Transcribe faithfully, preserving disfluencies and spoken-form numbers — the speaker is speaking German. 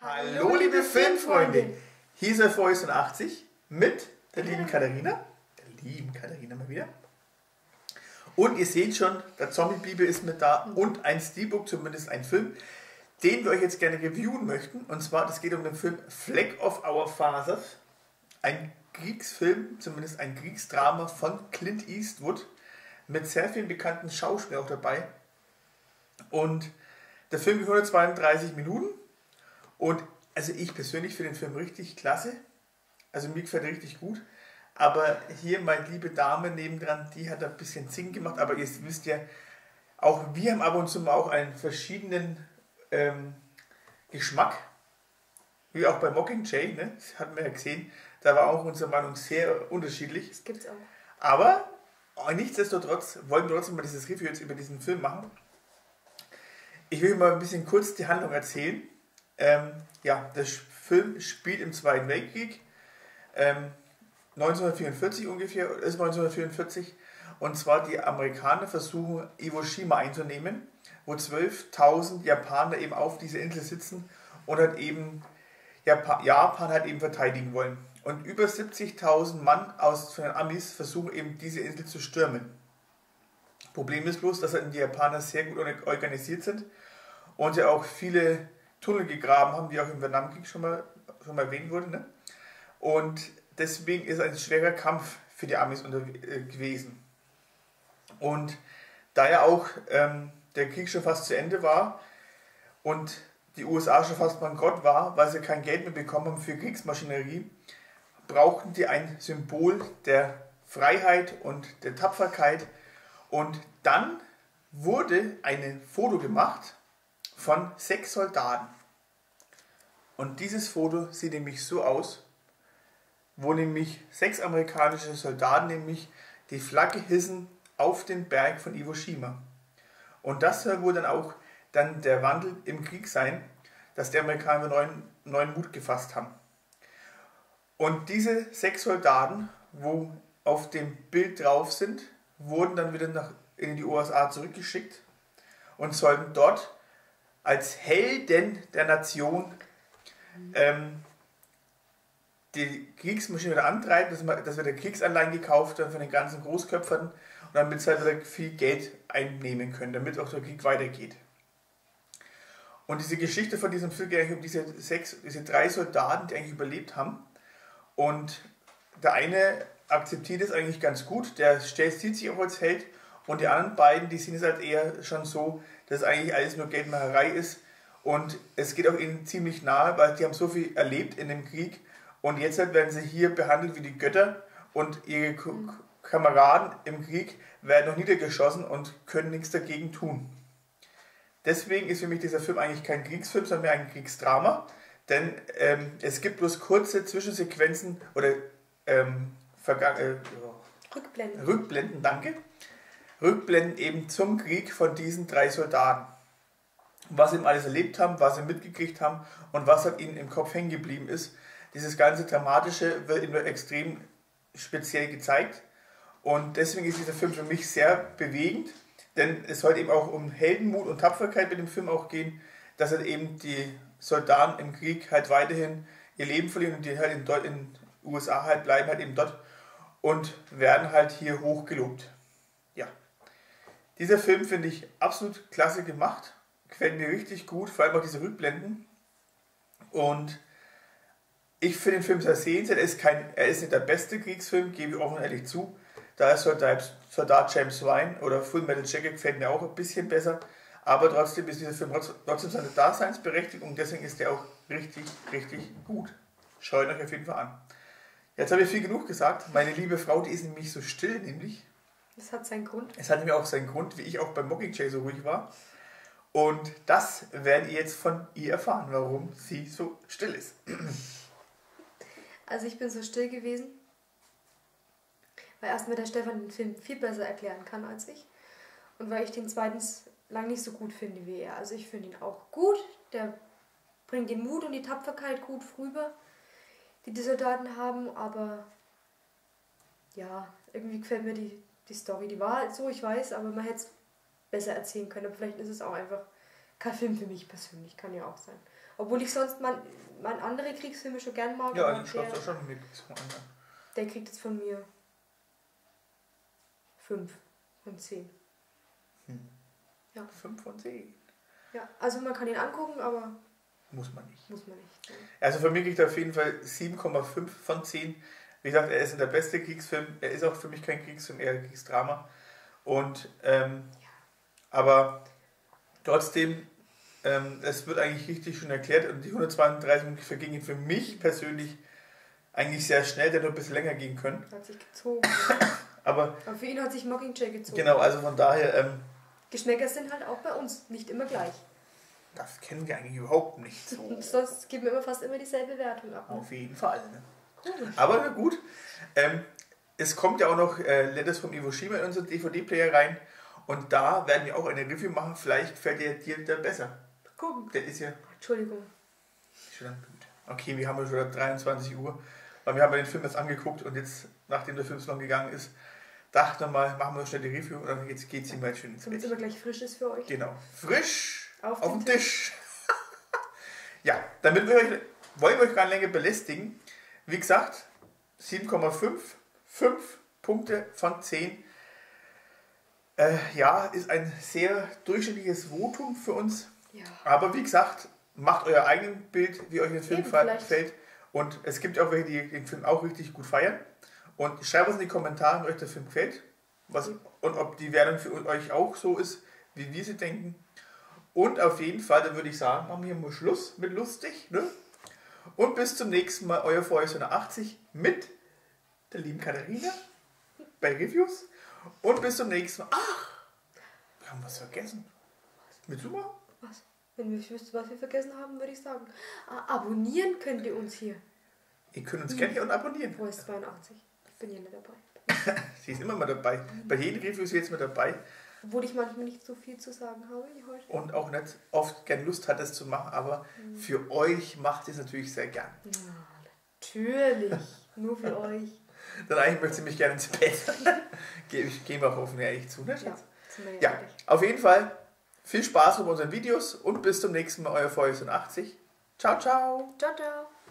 Hallo liebe Filmfreunde, hier ist Folge sechsundachtzig mit der lieben Katharina, der lieben Katharina mal wieder. Und ihr seht schon, der Zombie-Bibel ist mit da und ein Steelbook, zumindest ein Film, den wir euch jetzt gerne reviewen möchten. Und zwar, das geht um den Film Flag of Our Fathers, ein Kriegsfilm, zumindest ein Kriegsdrama von Clint Eastwood, mit sehr vielen bekannten Schauspielern auch dabei. Und der Film geht hundertzweiunddreißig Minuten. Und also ich persönlich finde den Film richtig klasse. Also mir gefällt er richtig gut. Aber hier meine liebe Dame nebendran, die hat ein bisschen Zing gemacht. Aber ihr wisst ja, auch wir haben ab und zu mal auch einen verschiedenen ähm, Geschmack. Wie auch bei Mockingjay, ne? Das hatten wir ja gesehen. Da war auch unsere Meinung sehr unterschiedlich. Das gibt's auch. Aber oh, nichtsdestotrotz wollen wir trotzdem mal dieses Review jetzt über diesen Film machen. Ich will mal ein bisschen kurz die Handlung erzählen. Ähm, ja, der Film spielt im Zweiten Weltkrieg, ähm, neunzehnhundertvierundvierzig ungefähr, ist neunzehnhundertvierundvierzig, und zwar die Amerikaner versuchen Iwo Jima einzunehmen, wo zwölftausend Japaner eben auf dieser Insel sitzen und halt eben Japan, Japan halt eben verteidigen wollen. Und über siebzigtausend Mann aus von den Amis versuchen eben diese Insel zu stürmen. Problem ist bloß, dass halt die Japaner sehr gut organisiert sind und ja auch viele Tunnel gegraben haben, wie auch im Vietnamkrieg schon mal, schon mal erwähnt wurde. Ne? Und deswegen ist ein schwerer Kampf für die Amis unter, äh, gewesen. Und da ja auch ähm, der Krieg schon fast zu Ende war und die U S A schon fast bankrott war, weil sie kein Geld mehr bekommen haben für Kriegsmaschinerie, brauchten die ein Symbol der Freiheit und der Tapferkeit. Und dann wurde ein Foto gemacht von sechs Soldaten. Und dieses Foto sieht nämlich so aus, wo nämlich sechs amerikanische Soldaten nämlich die Flagge hissen auf den Berg von Iwo Jima. Und das soll wohl dann auch dann der Wandel im Krieg sein, dass die Amerikaner neuen, neuen Mut gefasst haben. Und diese sechs Soldaten, wo auf dem Bild drauf sind, wurden dann wieder nach, in die U S A zurückgeschickt und sollten dort als Helden der Nation ähm, die Kriegsmaschine wieder antreiben, dass, dass wieder Kriegsanleihen gekauft werden von den ganzen Großköpfern und damit sie halt wieder viel Geld einnehmen können, damit auch der Krieg weitergeht. Und diese Geschichte von diesem Film geht eigentlich um diese, sechs, diese drei Soldaten, die eigentlich überlebt haben. Und der eine akzeptiert es eigentlich ganz gut, der stellt, sieht sich auch als Held, und die anderen beiden, die sehen es halt eher schon so, dass eigentlich alles nur Geldmacherei ist. Und es geht auch ihnen ziemlich nahe, weil die haben so viel erlebt in dem Krieg. Und jetzt halt werden sie hier behandelt wie die Götter und ihre Kameraden im Krieg werden noch niedergeschossen und können nichts dagegen tun. Deswegen ist für mich dieser Film eigentlich kein Kriegsfilm, sondern mehr ein Kriegsdrama. Denn ähm, es gibt bloß kurze Zwischensequenzen oder ähm, Verga äh, Rückblenden. Rückblenden, danke. Rückblenden eben zum Krieg von diesen drei Soldaten. Was sie eben alles erlebt haben, was sie mitgekriegt haben und was halt ihnen im Kopf hängen geblieben ist. Dieses ganze Dramatische wird immer extrem speziell gezeigt. Und deswegen ist dieser Film für mich sehr bewegend. Denn es soll eben auch um Heldenmut und Tapferkeit mit dem Film auch gehen, dass halt eben die Soldaten im Krieg halt weiterhin ihr Leben verlieren und die halt in den U S A halt bleiben, halt eben dort und werden halt hier hoch gelobt. Ja. Dieser Film finde ich absolut klasse gemacht, gefällt mir richtig gut, vor allem auch diese Rückblenden. Und ich finde den Film sehr sehenswert. Er ist, kein, er ist nicht der beste Kriegsfilm, gebe ich offen und ehrlich zu. Da ist Soldat, Soldat James Ryan oder Full Metal Jacket gefällt mir auch ein bisschen besser. Aber trotzdem ist dieser Film trotzdem seine Daseinsberechtigung und deswegen ist der auch richtig, richtig gut. Schaut euch auf jeden Fall an. Jetzt habe ich viel genug gesagt. Meine liebe Frau, die ist nämlich so still, nämlich. Das hat seinen Grund. Es hat nämlich auch seinen Grund, wie ich auch beim Mockingjay so ruhig war. Und das werdet ihr jetzt von ihr erfahren, warum sie so still ist. Also ich bin so still gewesen, weil erstmal der Stefan den Film viel besser erklären kann als ich. Und weil ich den zweitens lang nicht so gut finde wie er. Also ich finde ihn auch gut, der bringt den Mut und die Tapferkeit gut rüber, die die Soldaten haben, aber ja, irgendwie gefällt mir die, die Story. Die war halt so, ich weiß, aber man hätte es besser erzählen können. Aber vielleicht ist es auch einfach kein Film für mich persönlich, kann ja auch sein. Obwohl ich sonst man, man andere Kriegsfilme schon gern mag. Ja, aber also schaust der, du schon mit Kriegsfilm an. der kriegt jetzt von mir fünf von zehn. Hm. Ja. fünf von zehn. Ja, also man kann ihn angucken, aber Muss man nicht. muss man nicht. Ja. Also für mich kriegt er auf jeden Fall sieben Komma fünf von zehn. Wie gesagt, er ist der beste Kriegsfilm. Er ist auch für mich kein Kriegsfilm, eher ein Kriegsdrama. Und, ähm, aber trotzdem, ähm, es wird eigentlich richtig schon erklärt und die hundertzweiunddreißig Minuten vergingen für mich persönlich eigentlich sehr schnell, der nur ein bisschen länger gehen können. Hat sich gezogen. Aber, aber für ihn hat sich Mockingjay gezogen. genau, also von daher, ähm, Geschmäcker sind halt auch bei uns nicht immer gleich. das kennen wir eigentlich überhaupt nicht so. Sonst geben wir immer fast immer dieselbe Wertung ab. Ne? Auf jeden Fall. Ne? Komisch. Aber na gut, ähm, es kommt ja auch noch äh, Letters from Iwo Jima in unseren D V D-Player rein und da werden wir auch eine Review machen. Vielleicht gefällt der dir der besser. Gucken. Der ist ja Entschuldigung. schon gut. Okay, wir haben ja schon dreiundzwanzig Uhr, weil wir haben ja den Film jetzt angeguckt und jetzt, nachdem der Film so lang gegangen ist, dachte mal, machen wir schnell die Review und dann jetzt geht's ihm mal schön ins Damit es Bett. immer gleich frisch ist für euch. Genau. Frisch Auf, auf den dem Tisch. Ja, damit wir euch, wollen wir euch gar nicht länger belästigen. Wie gesagt, sieben Komma fünf, fünf Punkte von zehn. Äh, ja, ist ein sehr durchschnittliches Votum für uns. Ja. Aber wie gesagt, macht euer eigenes Bild, wie euch der Film Eben, gefällt. vielleicht. Und es gibt auch welche, die den Film auch richtig gut feiern. Und schreibt uns in die Kommentare, wie euch der Film gefällt. Was, und ob die Wertung für euch auch so ist, wie wir sie denken. Und auf jeden Fall, dann würde ich sagen, machen wir mal Schluss mit lustig. Ne? Und bis zum nächsten Mal, euer Feuer achtzig mit der lieben Katharina bei Reviews. Und bis zum nächsten Mal. Ach, wir haben was vergessen. Mit Suma? Was? Wenn ich wüsste, was wir vergessen haben, würde ich sagen. Ah, abonnieren könnt ihr uns hier. Ihr könnt uns kennen und abonnieren. Wo ist zweiundachtzig? Ich bin hier nicht dabei. Sie ist immer mal dabei. Bei jedem Review ist sie jetzt mit dabei. Obwohl ich manchmal nicht so viel zu sagen habe wie heute. Und auch nicht oft gern Lust hat, das zu machen. Aber Mhm. für euch macht es natürlich sehr gern. Ja, natürlich. Nur für euch. Dann eigentlich möchte sie mich gerne ins Bett. Ge- Gehen wir auch offen ehrlich zu, ne, Ja, Schatz? sind wir ja, Ja, fertig. auf jeden Fall viel Spaß mit unseren Videos und bis zum nächsten Mal, euer Feuer achtzig. Ciao, ciao. Ciao, ciao.